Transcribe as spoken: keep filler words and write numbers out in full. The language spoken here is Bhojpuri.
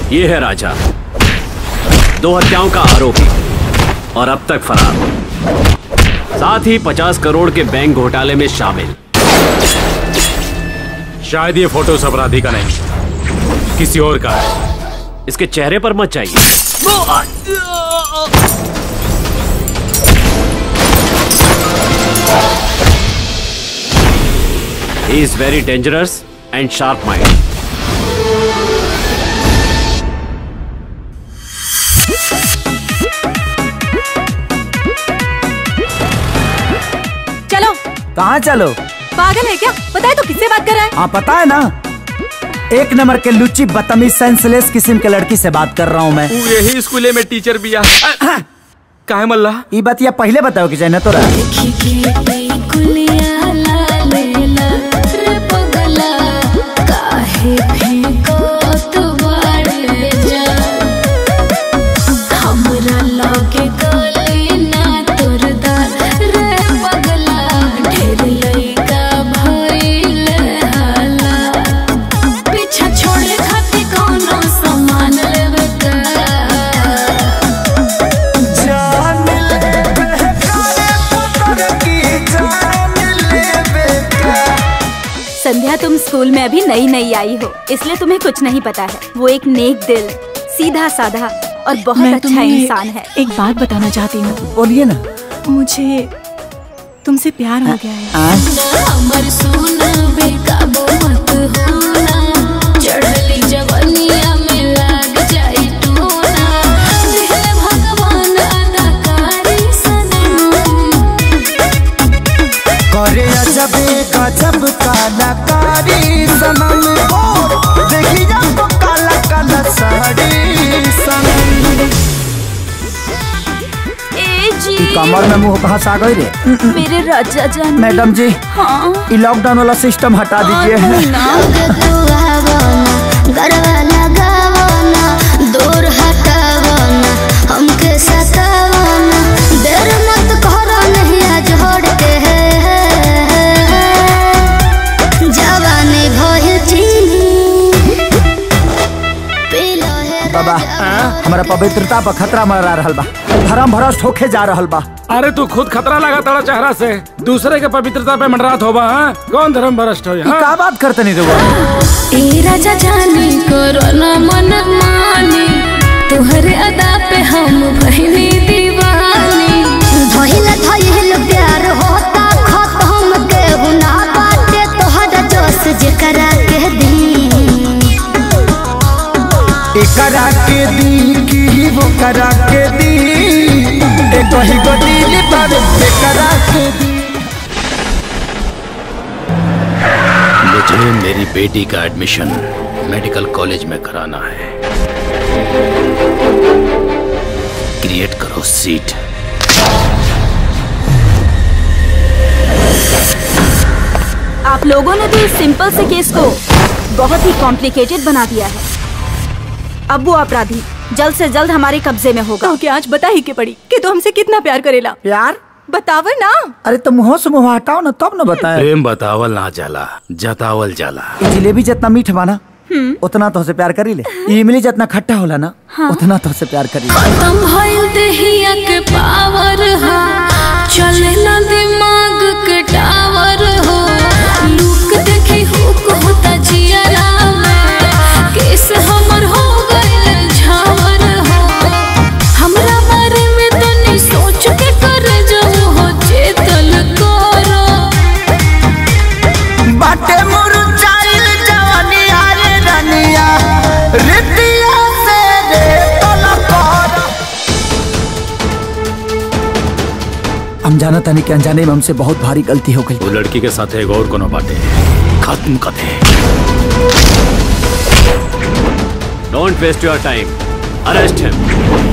ये है राजा, दो हत्याओं का आरोपी और अब तक फरार, साथ ही पचास करोड़ के बैंक घोटाले में शामिल। शायद ये फोटो उस अपराधी का नहीं, किसी और का है। इसके चेहरे पर मत चाहिए। He is very dangerous and sharp mind. चलो। कहाँ चलो? पागल है क्या? पता है तो किससे बात कर रहा है? हाँ पता है ना, एक नंबर के लुच्ची बदतमीज सेंसलेस किस्म के लड़की से बात कर रहा हूँ मैं। यही स्कूले में टीचर भी आ। काहे मल्ला? ये बात या पहले बताओ कि जाने तो रहा। संध्या, तुम स्कूल में अभी नई नई आई हो, इसलिए तुम्हें कुछ नहीं पता है। वो एक नेक दिल, सीधा साधा और बहुत अच्छा इंसान है। एक बात बताना चाहती हूँ। बोलिए ना। मुझे तुमसे प्यार हो गया है। गजब कलाकारी सनम, देखी जाओ काला काला साड़ी सनम। ए जी, कमर में मुंह कहाँ से आ गई रे? मेरे राजा जान। मैडम जी, हाँ? ये लॉकडाउन वाला सिस्टम हटा दीजिए। दूर हटावाना, हमके सतावाना, देर मत करो नहीं आज छोड़ के है। बाबा, हमारा पवित्रता पर खतरा मंडरा रहल बा, धर्म भ्रष्ट होके जा रहल बा। अरे तू खुद खतरा लगा तारा चेहरा से, दूसरे के पवित्रता पे मंडरात होबा। हाँ? कौन धर्म भ्रष्ट हो? हाँ? क्या बात करते नहीं रे? ए राजा जानी करो ना मन मानी, तुहरे अदा पे हम बहनी दीवानी। धोइला धोइल प्यार होता खत्म के गुना बाटे तोहरा जोश जेकरा के दी। एकरा के दी की वो करा के दी, एक ही गोदी पर एकरा के दी। मुझे मेरी बेटी का एडमिशन मेडिकल कॉलेज में कराना है। क्रिएट करो सीट। आप लोगों ने भी इस सिंपल से केस को बहुत ही कॉम्प्लिकेटेड बना दिया है। अब वो अपराधी जल्द से जल्द हमारे कब्जे में होगा। तो क्या आज बता ही के पड़ी कि तू हमसे कितना प्यार करेला? प्यार बतावल ना। अरे तो मुँह से मुँह हटाओ ना, तब ना बताए। प्रेम बतावल ना जाला, जतावल जाला। जिलेबी जितना मीठ बना उतना तो से प्यार करी ले, इमली जितना खट्टा होला ना, हाँ। उतना तो से प्यार करी ले। खत्म भइल देहिया के पावर हा, चले ना दिमाग के टावर हो। लुक देखी हुक होता जियारा में, केस हमर हो गइल झावर हो। हमरा बारे में तनी सोच के कर जाओ हो चेतल करो। बाटे मुरझाइल जवानी आरे रनिया, रितिया से रे तला कर। हम जाना तानी कि अनजाने में हमसे बहुत भारी गलती हो गई। वो लड़की के साथ एक और कोनो बाटे खत्म कर दे। Don't waste your time, arrest him.